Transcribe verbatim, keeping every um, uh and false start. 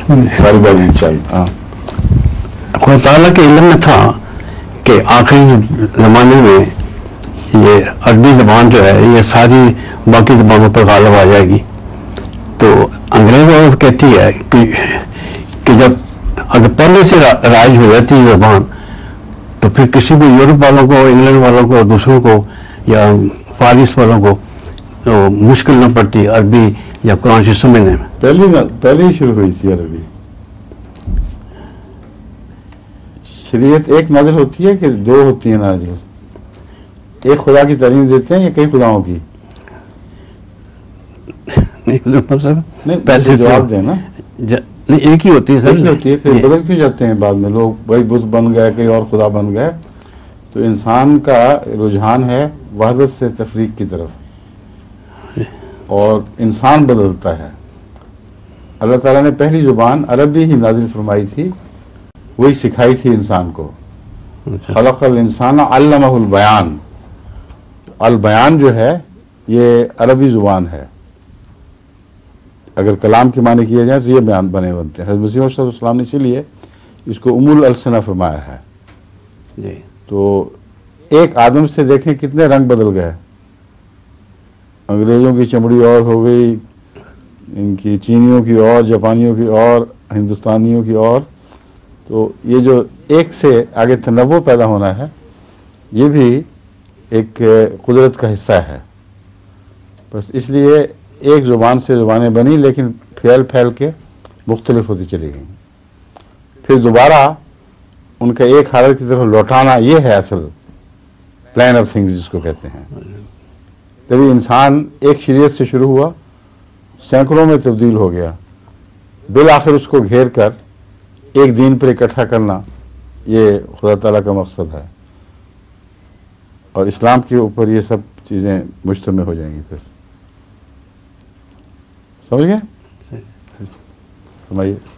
ساری بات انشاءاللہ. ہاں خدا تعالیٰ کے علم میں تھا کہ آخری زمانے میں یہ عربی زبان جو ہے یہ ساری باقی زبانوں پر غالب آ جائے گی. تو انگریز عورت کہتی ہے کہ کہ جب اگر پہلے سے رائج ہو جاتی ہے زبان تو پھر کسی بھی یورپ والوں کو، انگلینڈ والوں کو، دوسروں کو یا فارس والوں کو تو مشکل نہ پڑتی عربی یا قرآن شریف سمجھنے میں. پہلی پہلے ہی شروع ہوئی تھی عربی. شریعت ایک نازل ہوتی ہے کہ دو ہوتی ہیں نازل؟ ایک خدا کی تعلیم دیتے ہیں یا کئی خداؤں کی؟ نہیں پہلے جواب دیں نا. نہیں ایک ہی ہوتی ہے سر. ایک ہی ہوتی ہے، پھر بدل کیوں جاتے ہیں بعد میں لوگ؟ بھائی بت بن گئے، کئی اور خدا بن گئے. تو انسان کا رجحان ہے وحدت سے تفریق کی طرف، اور انسان بدلتا ہے. اللہ تعالیٰ نے پہلی زبان عربی ہی نازل فرمائی تھی، وہی سکھائی تھی انسان کو. خلق الانسان علمہ البیان. البیان جو ہے یہ عربی زبان ہے. اگر کلام کے معنی کیے جائیں تو یہ بیان بنے بنتے ہیں. حضرت مسیح موعود صلی اللہ علیہ وسلم نے اسی لیے اس کو ام الالسنہ فرمایا ہے. جی تو ایک آدم سے دیکھیں کتنے رنگ بدل گئے. انگریزوں کی چمڑی اور ہو گئی، ان کی چینیوں کی اور، جاپانیوں کی اور، ہندوستانیوں کی اور. تو یہ جو ایک سے آگے تنوع پیدا ہونا ہے یہ بھی ایک قدرت کا حصہ ہے. بس اس لیے ایک زبان سے زبانیں بنی لیکن پھیل پھیل کے مختلف ہوتی چلی گئیں. پھر دوبارہ ان کا ایک حالت کی طرف لوٹانا یہ ہے اصل پلان آف تھنگز جس کو کہتے ہیں. تبھی انسان ایک شریعت سے شروع ہوا، سینکڑوں میں تبدیل ہو گیا، بالآخر اس کو گھیر کر ایک دین پر اکٹھا کرنا یہ خدا تعالیٰ کا مقصد ہے. اور اسلام کے اوپر یہ سب چیزیں مجتمع ہو جائیں گی. پھر سمجھ گئے؟ فرمائیے.